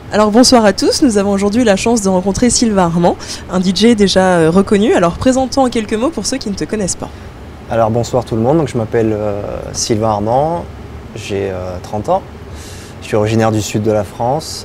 Alors bonsoir à tous, nous avons aujourd'hui la chance de rencontrer Sylvain Armand, un DJ déjà reconnu. Alors présentons en quelques mots pour ceux qui ne te connaissent pas. Alors bonsoir tout le monde, donc, je m'appelle Sylvain Armand, j'ai 30 ans, je suis originaire du sud de la France,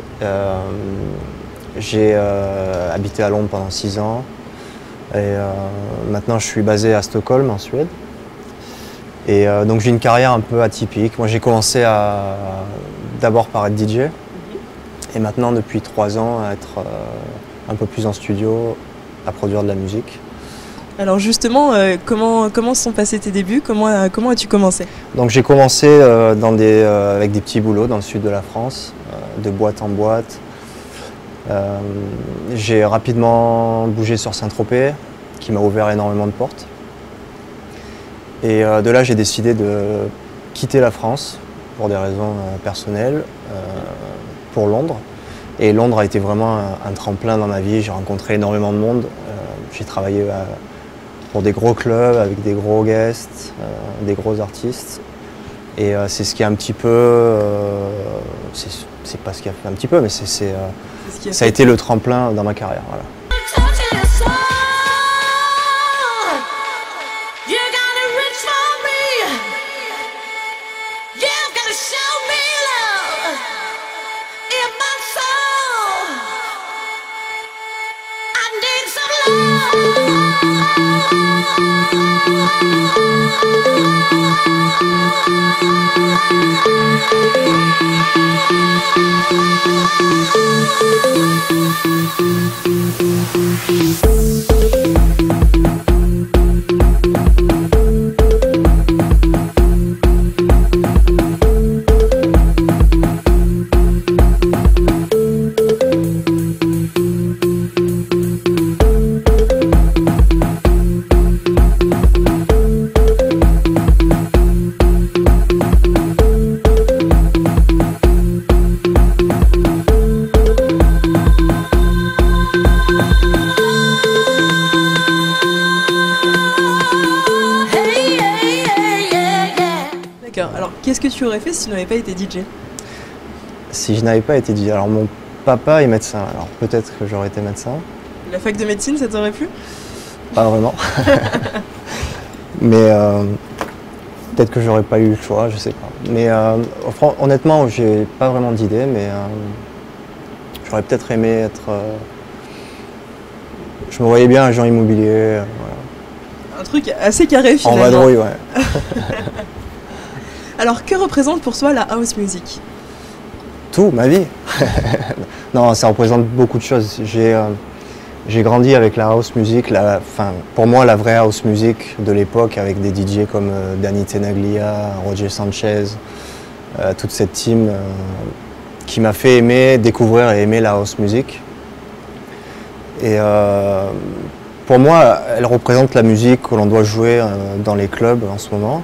j'ai habité à Londres pendant 6 ans et maintenant je suis basé à Stockholm en Suède. Et donc j'ai une carrière un peu atypique. Moi j'ai commencé d'abord par être DJ et maintenant depuis 3 ans à être un peu plus en studio, à produire de la musique. Alors justement, comment se sont passés tes débuts? Comment as-tu commencé? Donc j'ai commencé avec des petits boulots dans le sud de la France, de boîte en boîte. J'ai rapidement bougé sur Saint-Tropez, qui m'a ouvert énormément de portes. Et de là, j'ai décidé de quitter la France pour des raisons personnelles, pour Londres. Et Londres a été vraiment un tremplin dans ma vie. J'ai rencontré énormément de monde. J'ai travaillé pour des gros clubs, avec des gros guests, des gros artistes. Et c'est ce qui a un petit peu... c'est pas ce qui a fait un petit peu, mais ça a été le tremplin dans ma carrière. Voilà. Alors, qu'est-ce que tu aurais fait si tu n'avais pas été DJ? Si je n'avais pas été DJ, alors mon papa est médecin, alors peut-être que j'aurais été médecin. La fac de médecine, ça t'aurait plu? Pas vraiment. Mais peut-être que j'aurais pas eu le choix, je sais pas. Mais honnêtement, j'ai pas vraiment d'idée, mais j'aurais peut-être aimé être... je me voyais bien agent immobilier. Voilà. Un truc assez carré finalement. En vadrouille, ouais. Alors, que représente pour toi la house music? Tout, ma vie. Non, ça représente beaucoup de choses. J'ai grandi avec la house music, pour moi la vraie house music de l'époque, avec des DJ comme Danny Tenaglia, Roger Sanchez, toute cette team qui m'a fait découvrir et aimer la house music. Et pour moi, elle représente la musique que l'on doit jouer dans les clubs en ce moment.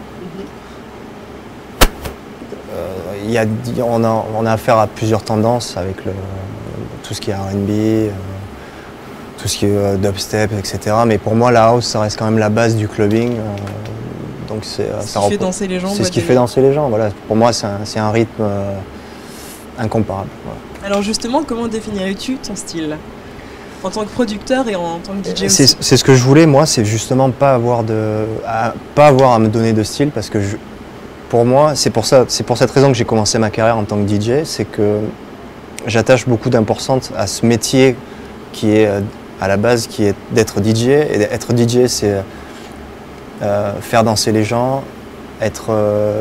On a affaire à plusieurs tendances avec tout ce qui est R&B, tout ce qui est dubstep, etc. Mais pour moi, la house, ça reste quand même la base du clubbing. Donc c'est ce qui fait danser les gens. C'est ce qui fait danser les gens. Voilà. Pour moi, c'est un rythme incomparable. Voilà. Alors justement, comment définirais-tu ton style en tant que producteur et en tant que DJ aussi? C'est ce que je voulais, moi, c'est justement pas avoir à me donner de style, parce que pour moi, c'est pour cette raison que j'ai commencé ma carrière en tant que DJ, c'est que j'attache beaucoup d'importance à ce métier qui est à la base, qui est d'être DJ. Et être DJ, c'est faire danser les gens, être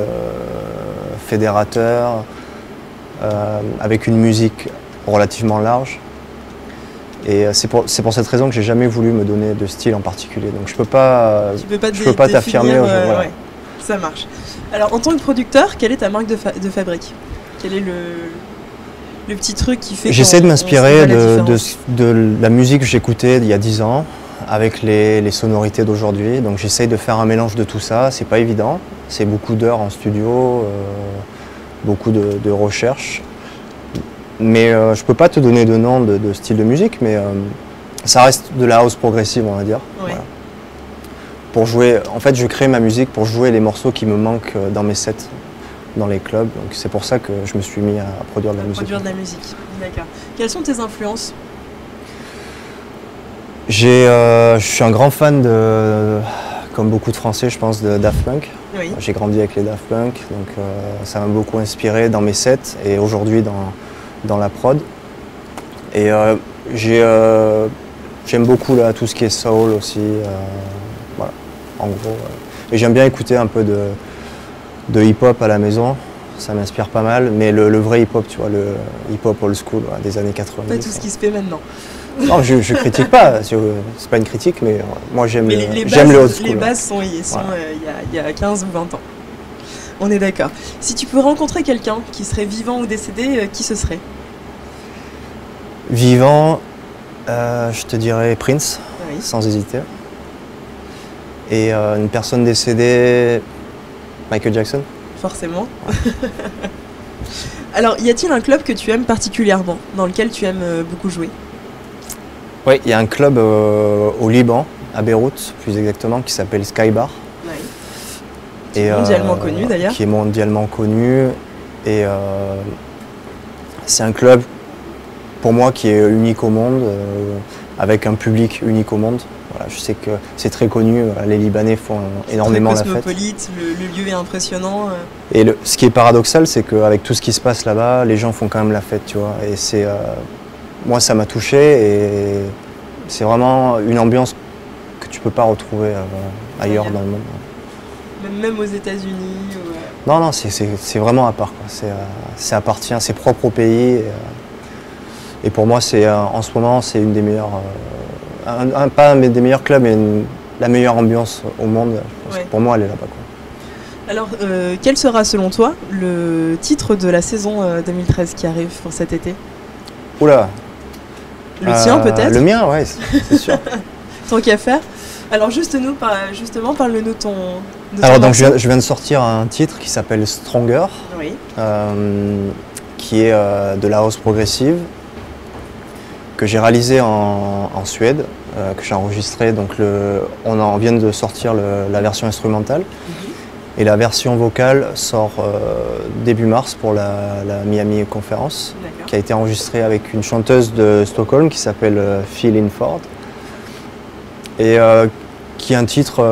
fédérateur, avec une musique relativement large. Et c'est pour cette raison que j'ai jamais voulu me donner de style en particulier. Donc je peux pas t'affirmer. Voilà. Ouais. Ça marche. Alors, en tant que producteur, quelle est ta marque de fabrique? Quel est le petit truc qui fait... J'essaie de m'inspirer de la musique que j'écoutais il y a 10 ans, avec les sonorités d'aujourd'hui. Donc j'essaie de faire un mélange de tout ça. C'est pas évident. C'est beaucoup d'heures en studio, beaucoup de recherche. Mais je peux pas te donner de nom de style de musique, mais ça reste de la house progressive, on va dire. Ouais. Voilà. Pour jouer, en fait, je crée ma musique pour jouer les morceaux qui me manquent dans mes sets, dans les clubs. Donc c'est pour ça que je me suis mis à produire de la musique. Produire de la musique. D'accord. Quelles sont tes influences? Je suis un grand fan comme beaucoup de Français, je pense, de Daft Punk. Oui. J'ai grandi avec les Daft Punk, donc ça m'a beaucoup inspiré dans mes sets et aujourd'hui dans la prod. Et j'aime beaucoup là, tout ce qui est soul aussi, voilà, en gros. Et j'aime bien écouter un peu de hip-hop à la maison, ça m'inspire pas mal, mais le vrai hip-hop, tu vois, le hip-hop old school des années 90. Pas tout ce qui se fait maintenant. Non, je critique pas, c'est pas une critique, mais moi j'aime le old school. Les bases sont il y a 15 ou 20 ans. On est d'accord. Si tu pouvais rencontrer quelqu'un qui serait vivant ou décédé, qui ce serait? Vivant, je te dirais Prince, Oui. sans hésiter. Et une personne décédée, Michael Jackson. Forcément. Alors, y a-t-il un club que tu aimes particulièrement, dans lequel tu aimes beaucoup jouer? Oui, il y a un club au Liban, à Beyrouth plus exactement, qui s'appelle Skybar. Oui. Qui est mondialement connu d'ailleurs. Qui est mondialement connu. Et c'est un club, pour moi, qui est unique au monde, avec un public unique au monde. Voilà, je sais que c'est très connu, les Libanais font énormément la fête. Cosmopolite, le lieu est impressionnant. Et ce qui est paradoxal, c'est qu'avec tout ce qui se passe là-bas, les gens font quand même la fête, tu vois. Et c'est, moi, ça m'a touché et c'est vraiment une ambiance que tu peux pas retrouver ailleurs dans le monde. Même aux États-Unis Non, non, c'est vraiment à part, quoi. Ça appartient, c'est propre au pays. Et pour moi, en ce moment, c'est une des meilleures, pas un des meilleurs clubs, mais la meilleure ambiance au monde. Ouais. Pour moi, elle est là-bas, quoi. Alors, quel sera selon toi le titre de la saison 2013 qui arrive pour cet été? Oula. Le tien peut-être? Le mien, ouais, c'est sûr. Tant qu'à faire. Alors justement, parle-nous de ton Alors donc je viens de sortir un titre qui s'appelle Stronger, oui. Qui est de la house progressive, que j'ai réalisé en Suède, que j'ai enregistré. Donc on vient de sortir la version instrumentale. Et la version vocale sort début mars pour la Miami Conference, qui a été enregistrée avec une chanteuse de Stockholm qui s'appelle Phil Inford. Et qui est un titre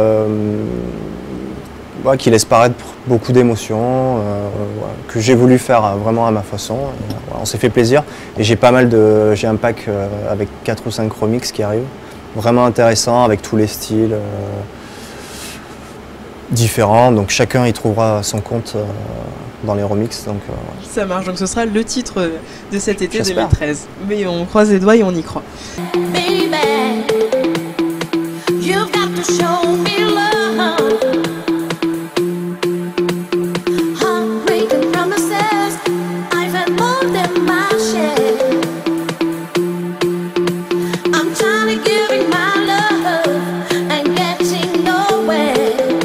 qui laisse paraître beaucoup d'émotions, que j'ai voulu faire vraiment à ma façon. Et, on s'est fait plaisir et j'ai un pack avec 4 ou 5 remixes qui arrivent, vraiment intéressant avec tous les styles. Différents, donc chacun y trouvera son compte dans les remixes. Donc, ça marche, donc ce sera le titre de cet été 2013. Mais on croise les doigts et on y croit. Baby, you've got to show me love. Heartbreaking promises, I've had more than my share. I'm trying to give you my love and getting nowhere.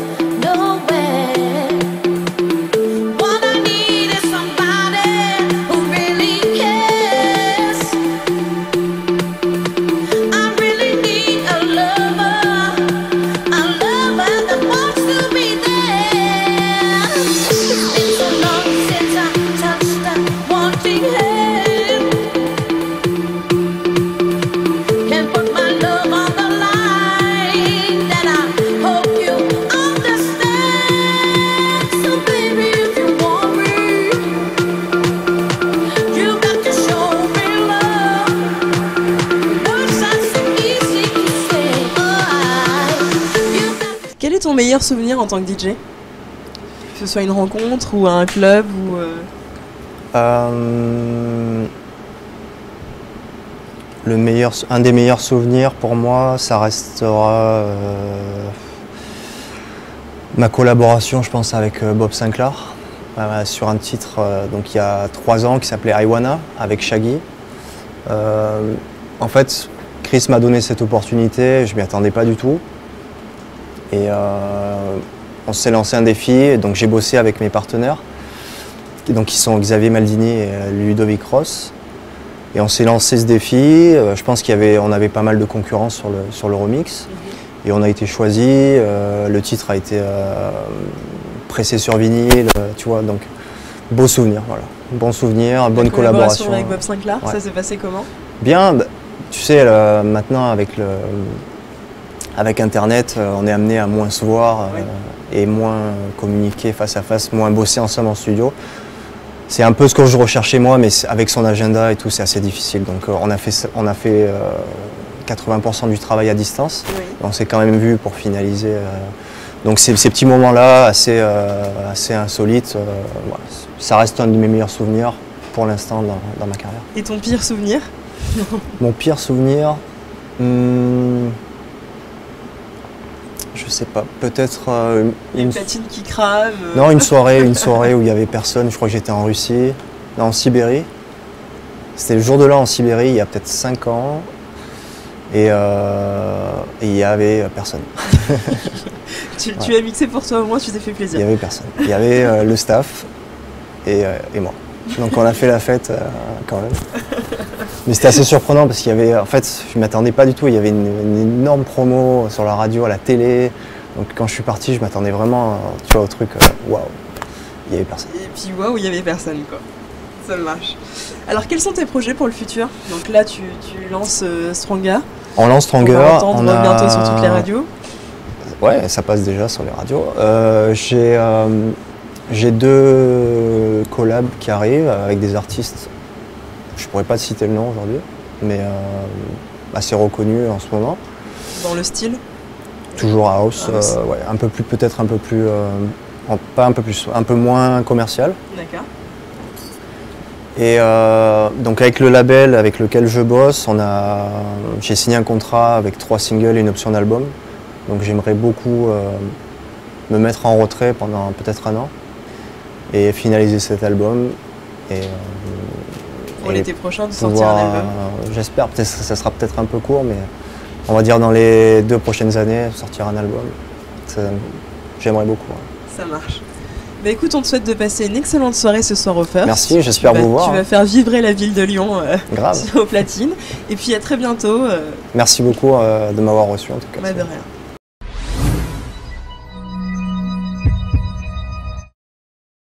Quel est ton meilleur souvenir en tant que DJ? Que ce soit une rencontre ou un club ou un des meilleurs souvenirs pour moi, ça restera ma collaboration, je pense, avec Bob Sinclair sur un titre donc il y a 3 ans qui s'appelait I Wanna avec Shaggy. En fait, Chris m'a donné cette opportunité, je m'y attendais pas du tout. Et on s'est lancé un défi, donc j'ai bossé avec mes partenaires, donc qui sont Xavier Maldini et Ludovic Ross. Et on s'est lancé ce défi, je pense qu'on avait pas mal de concurrence sur le remix. Et on a été choisi, le titre a été pressé sur vinyle, tu vois, donc Beau souvenir, voilà. Bon souvenir, bonne collaboration. Avec Bob Sinclair, ouais. Ça s'est passé comment? Bien, bah, tu sais, maintenant avec Internet, on est amené à moins se voir Oui. et moins communiquer face à face, moins bosser ensemble en studio. C'est un peu ce que je recherchais moi, mais avec son agenda et tout, c'est assez difficile. Donc on a fait 80% du travail à distance. Oui. On s'est quand même vu pour finaliser. Donc ces petits moments-là, assez insolites, voilà, ça reste un de mes meilleurs souvenirs pour l'instant dans ma carrière. Et ton pire souvenir? Mon pire souvenir, je sais pas, peut-être Une platine qui crame. Non, une soirée où il y avait personne. Je crois que j'étais en Russie, non, en Sibérie. C'était le jour de l'an en Sibérie, il y a peut-être 5 ans. Et il y avait personne. Tu as mixé pour toi, au moins tu t'es fait plaisir. Il y avait personne. Il y avait le staff et moi. Donc on a fait la fête quand même. Mais c'était assez surprenant parce qu'il y avait, en fait, je ne m'attendais pas du tout. Il y avait une énorme promo sur la radio, à la télé. Donc quand je suis parti, je m'attendais vraiment, tu vois, au truc, waouh, il n'y avait personne. Et puis waouh, il n'y avait personne, quoi. Ça marche. Alors quels sont tes projets pour le futur? Donc là, tu lances Stronger. On lance Stronger. On va entendre bientôt sur toutes les radios. Ouais, ça passe déjà sur les radios. J'ai 2 collabs qui arrivent avec des artistes. Je pourrais pas te citer le nom aujourd'hui, mais assez reconnus en ce moment. Dans le style? Toujours house, ouais, un peu plus, peut-être un peu plus, pas un peu plus, un peu moins commercial. D'accord. Et donc avec le label avec lequel je bosse, j'ai signé un contrat avec 3 singles et une option d'album. Donc j'aimerais beaucoup me mettre en retrait pendant peut-être 1 an et finaliser cet album. Pour l'été prochain, de sortir un album. J'espère, peut-être ça sera peut-être un peu court, mais on va dire dans les 2 prochaines années, sortir un album. J'aimerais beaucoup. Ouais. Ça marche. Bah écoute, on te souhaite de passer une excellente soirée ce soir au First. Merci, j'espère vous voir. Tu vas faire vibrer la ville de Lyon Grave. aux platines. Et puis à très bientôt. Merci beaucoup de m'avoir reçu en tout cas. Bah de rien.